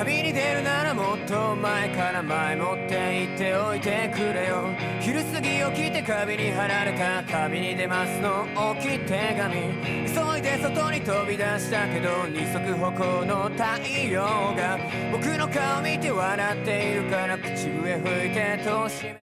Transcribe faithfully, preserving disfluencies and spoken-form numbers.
旅に出るならもっと前から前もって言っておいてくれよ。昼過ぎ起きて壁に貼られた旅に出ますの大きい手紙。急いで外に飛び出したけど二足歩行の太陽が僕の顔見て笑っているから口笛吹いて戸を閉め